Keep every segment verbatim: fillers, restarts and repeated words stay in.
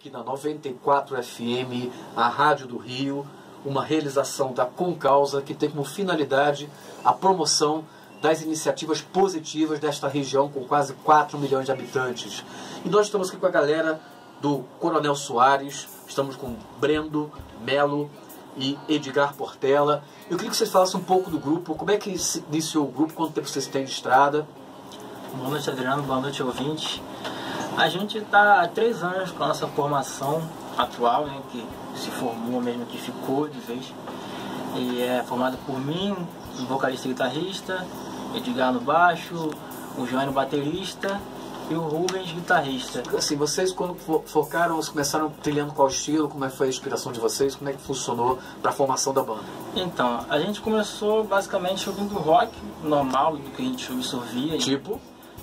aqui na noventa e quatro F M, a Rádio do Rio, uma realização da Concausa que tem como finalidade a promoção das iniciativas positivas desta região com quase quatro milhões de habitantes. E nós estamos aqui com a galera do Coronel Soares, estamos com Brendo Melo e Edgar Portela. Eu queria que vocês falassem um pouco do grupo, como é que se iniciou o grupo, quanto tempo vocês têm de estrada? Boa noite, Adriano, boa noite, ouvintes. A gente está há três anos com a nossa formação atual, né, que se formou mesmo, que ficou de vez. E é formada por mim, um vocalista e guitarrista, Edgar no baixo, o João no baterista e o Rubens, guitarrista. Assim, vocês quando focaram, vocês começaram trilhando qual estilo, como é que foi a inspiração de vocês, como é que funcionou para a formação da banda? Então, a gente começou basicamente ouvindo rock normal, do que a gente absorvia. Tipo?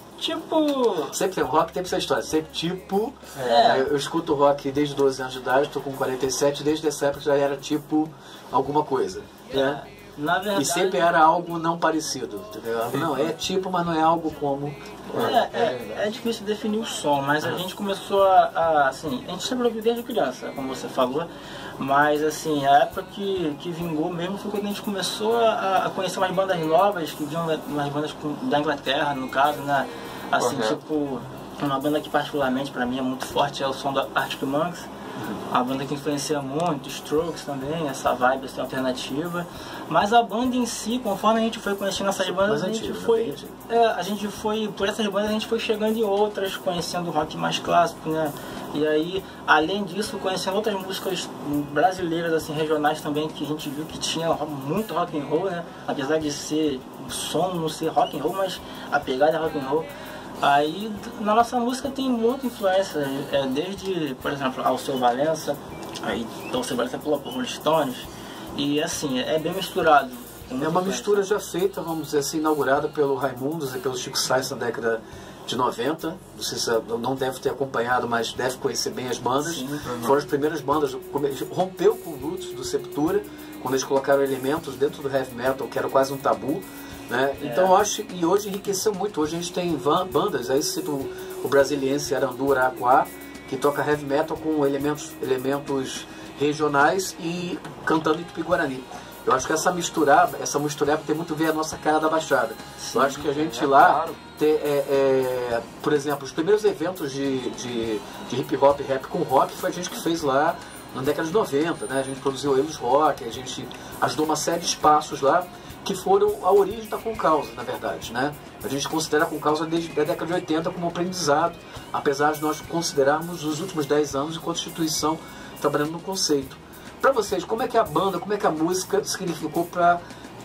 Tipo... Sempre tem rock, tem essa história, sempre tipo... É. Eu, eu escuto rock desde doze anos de idade, estou com quarenta e sete, desde essa época já era tipo alguma coisa, né? É. Na verdade... E sempre era algo não parecido, entendeu? Não, é tipo, mas não é algo como... É, é, é difícil definir o som, mas a gente começou a, a, assim, a gente sempre ouviu desde criança, como você falou, mas assim, a época que, que vingou mesmo foi quando a gente começou a, a conhecer umas bandas novas, que vinham umas bandas da Inglaterra, no caso, né? Assim, Correto. Tipo, uma banda que particularmente para mim é muito forte é o som da Arctic Monkeys. A banda que influencia muito, Strokes também, essa vibe assim, alternativa. Mas a banda em si, conforme a gente foi conhecendo essas bandas, a gente foi, é, a gente foi, por essas bandas a gente foi chegando em outras, conhecendo o rock mais clássico, né? E aí, além disso, conhecendo outras músicas brasileiras, assim, regionais também, que a gente viu que tinha muito rock and roll, né? Apesar de ser o som não ser rock and roll, mas a pegada é rock and roll. Aí na nossa música tem muita influência, é, desde, por exemplo, Alceu Valença, aí Alceu Valença pula por Rolling Stones, e assim, é bem misturado. É uma mistura já feita, vamos dizer assim, inaugurada pelo Raimundos e pelo Chico Sainz na década de noventa. Você não deve ter acompanhado, mas deve conhecer bem as bandas. Sim. Foram as primeiras bandas, rompeu com o Roots do Sepultura, quando eles colocaram elementos dentro do heavy metal, que era quase um tabu. Né? É. Então eu acho e hoje enriqueceu muito. Hoje a gente tem van, bandas, aí cito o, o brasiliense Arandu Araquá, que toca heavy metal com elementos, elementos regionais e cantando em Tupi-Guarani. Eu acho que essa misturada, essa misturada tem muito a ver a nossa cara da Baixada. Sim, eu acho que a gente é, lá, claro. ter, é, é, por exemplo, os primeiros eventos de, de, de hip hop e rap com rock foi a gente que fez lá na década de noventa, né? A gente produziu Elos Rock, a gente ajudou uma série de espaços lá que foram a origem da Concausa, na verdade, né? A gente considera a Concausa desde a década de oitenta como aprendizado, apesar de nós considerarmos os últimos dez anos enquanto instituição trabalhando no conceito. Para vocês, como é que a banda, como é que a música significou para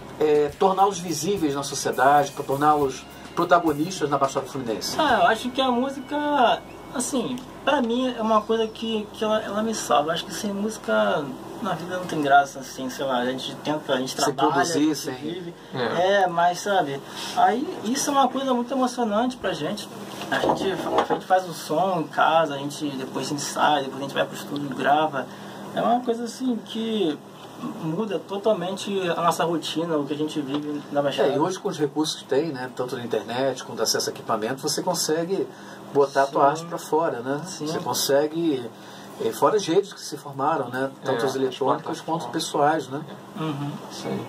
é, torná-los visíveis na sociedade, para torná-los protagonistas na Baixada Fluminense? Ah, eu acho que a música, assim, pra mim é uma coisa que, que ela, ela me salva. Eu acho que sem música na vida não tem graça, assim, sei lá, a gente tenta, a gente Sem trabalha, produzir, a gente sem... vive. É. É, mas sabe, aí isso é uma coisa muito emocionante pra gente. A gente, a gente faz o som em casa, a gente depois ensaia, depois a gente vai pro estúdio e grava. É uma coisa assim que muda totalmente a nossa rotina, o que a gente vive na Baixada. É, e hoje com os recursos que tem, né, tanto na internet quanto acesso a equipamento, você consegue botar Sim. a tua arte para fora, né? Sim. Você consegue, e fora as redes que se formaram, né, tanto É, as eletrônicas as quanto plataformas. pessoais, né? Uhum. Sim.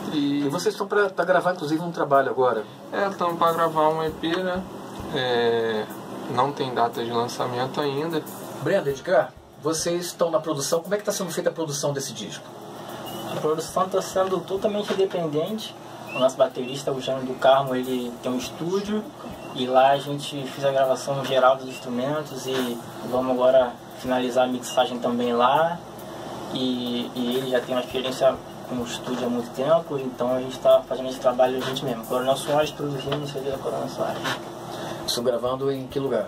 E vocês estão para gravar inclusive um trabalho agora? É, estamos para gravar um E P, né? É, não tem data de lançamento ainda. Brenda, Edgar, vocês estão na produção, como é que está sendo feita a produção desse disco? A produção está sendo totalmente independente. O nosso baterista, o Jânio do Carmo, ele tem um estúdio e lá a gente fez a gravação geral dos instrumentos e vamos agora finalizar a mixagem também lá. E, e ele já tem uma experiência com o estúdio há muito tempo, então a gente está fazendo esse trabalho a gente mesmo. Coronel Soares produzindo isso ali da Coronel Soares. Estão gravando em que lugar?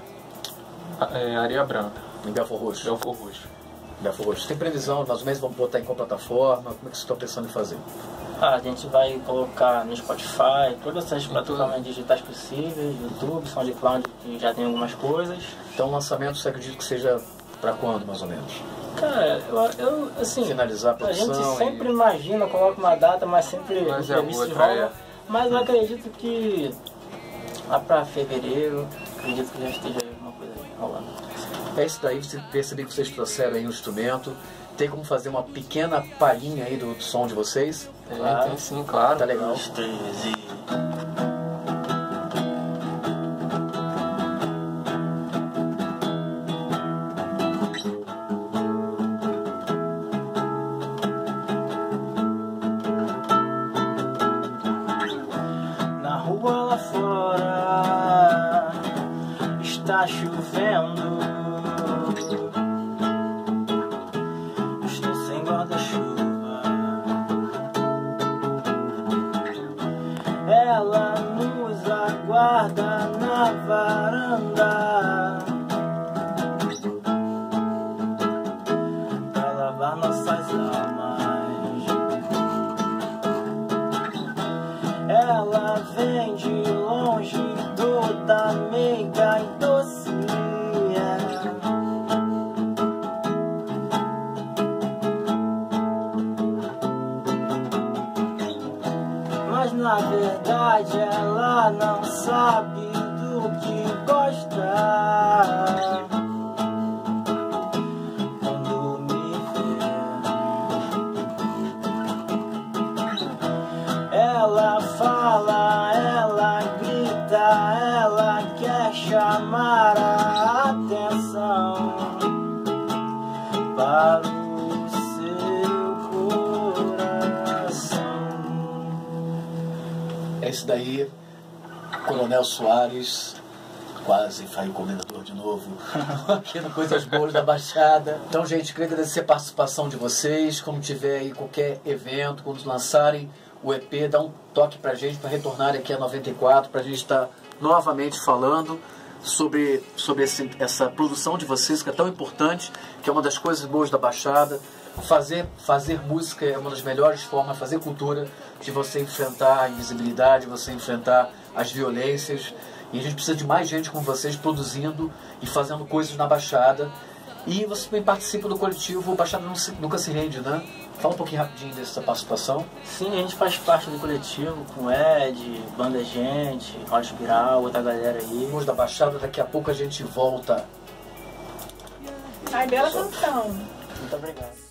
É, Areia Branca, Em Belfor Roxo? Belfor Roxo. Belfor Roxo. Tem previsão, mais ou menos, vamos botar em qual plataforma? Como é que vocês estão pensando em fazer? Ah, a gente vai colocar no Spotify, todas essas plataformas digitais possíveis, YouTube, SoundCloud, que já tem algumas coisas. Então o lançamento, você acredita que seja para quando, mais ou menos? Cara, eu, eu assim, Finalizar a produção a gente sempre e... imagina, coloca uma data, mas sempre Mas é imprevisto outra, rola. é. Mas eu acredito que lá pra fevereiro, acredito que já esteja alguma coisa rolando. É isso daí, você percebi que vocês trouxeram aí um instrumento. Tem como fazer uma pequena palhinha aí do, do som de vocês? Tem, claro. Tem sim, claro. Tá legal. Dois, três e... Na rua lá fora está chovendo. Estou sem guarda-chuva. Ela nos aguarda na varanda pra lavar nossas almas. Ela vem de longe, toda meiga e docinha. Mas na verdade ela não sabe do que gosta. Quando me vê, ela fala, ela grita, ela quer chamar a atenção para o seu coração. É isso daí, Coronel Soares, quase foi o comendador de novo, aqui no Coisas Boas da Baixada. Então, gente, queria agradecer a participação de vocês. Como tiver aí qualquer evento, quando lançarem o E P, dá um toque pra gente, para retornar aqui a noventa e quatro, pra gente estar novamente falando sobre, sobre esse, essa produção de vocês, que é tão importante, que é uma das coisas boas da Baixada. Fazer, fazer música é uma das melhores formas, fazer cultura, de você enfrentar a invisibilidade, você enfrentar as violências. E a gente precisa de mais gente como vocês produzindo e fazendo coisas na Baixada. E você também participa do coletivo Baixada Nunca Se Rende, né? Fala um pouquinho rapidinho dessa participação. Sim, a gente faz parte do coletivo com o Ed, Banda Gente, Roda Espiral, outra galera aí. Vamos da Baixada, daqui a pouco a gente volta. Ai, bela canção. Muito obrigado.